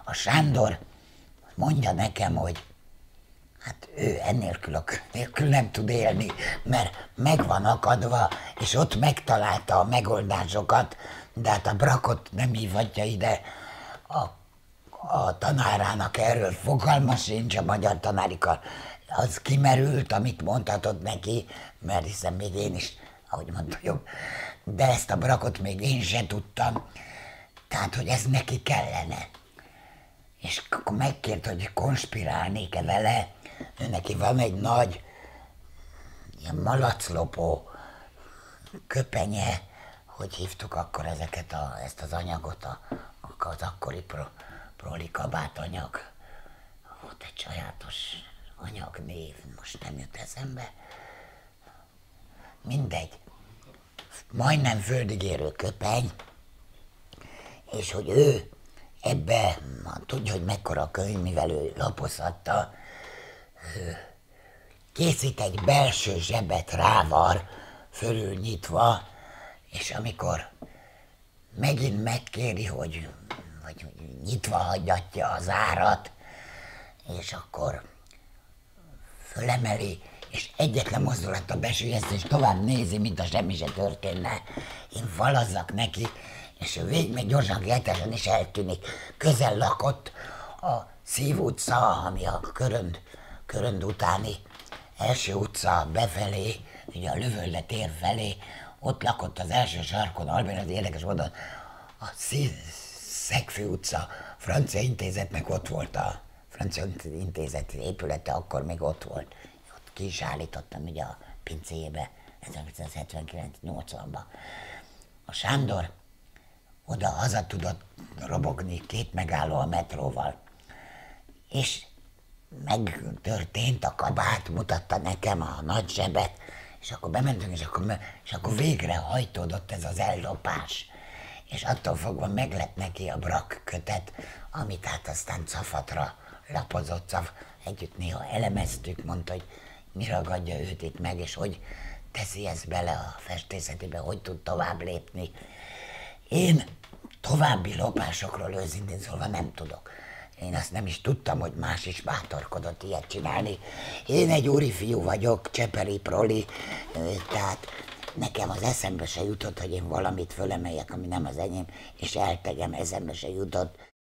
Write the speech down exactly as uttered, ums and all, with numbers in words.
a Sándor mondja nekem, hogy hát ő ennélkül a nélkül nem tud élni, mert meg van akadva, és ott megtalálta a megoldásokat, de hát a Brakot nem hívhatja ide. A, a tanárának erről fogalma sincs, a magyar tanárikar. Az kimerült, amit mondhatott neki, mert hiszen még én is, ahogy mondta, jobb. De ezt a Brakot még én sem tudtam. Tehát, hogy ez neki kellene. És akkor megkért, hogy konspirálnék-e vele. Ő neki van egy nagy ilyen malaclopó köpenye, hogy hívtuk akkor ezeket a, ezt az anyagot, a, az akkori pro, proli kabátanyag. Volt egy sajátos anyagnév, most nem jut eszembe. Mindegy. Majdnem földig érő köpeny, és hogy ő ebbe, tudja, hogy mekkora a könyv, mivel ő lapozhatta, készít egy belső zsebet rávar, fölül nyitva, és amikor megint megkéri, hogy, hogy nyitva hagyjatja az árat, és akkor fölemeli, és egyetlen mozdulattal besülyezte, és tovább nézi, mint a semmi se történne. Én valazzak neki, és ő végig még gyorsan, ketesen is eltűnik. Közel lakott a Szív utca, ami a Körönd, Körönd utáni első utca befelé, ugye a Lövölde tér felé, ott lakott az első sarkon, Albén, az érdekes módon, a Szegfű utca francia intézetnek ott volt a francia intézet épülete, akkor még ott volt. Ott ki is állítottam ugye a pincéjébe ezerkilencszázhetvenkilenc nyolcvanban. A Sándor oda haza tudott robogni két megálló a metróval. És megtörtént a kabát, mutatta nekem a nagy zsebet, és akkor bementünk, és akkor, és akkor végre hajtódott ez az ellopás. És attól fogva meglett neki a Brak kötet, amit hát aztán Cafatra lapozott, Caf. Együtt néha elemeztük, mondta, hogy mi ragadja őt itt meg, és hogy teszi ezt bele a festészetébe, hogy tud tovább lépni. Én további lopásokról őszintén szólva nem tudok. Én azt nem is tudtam, hogy más is bátorkodott ilyet csinálni. Én egy úri fiú vagyok, cseperi proli, tehát nekem az eszembe se jutott, hogy én valamit fölemeljek, ami nem az enyém, és eltegem, eszembe se jutott.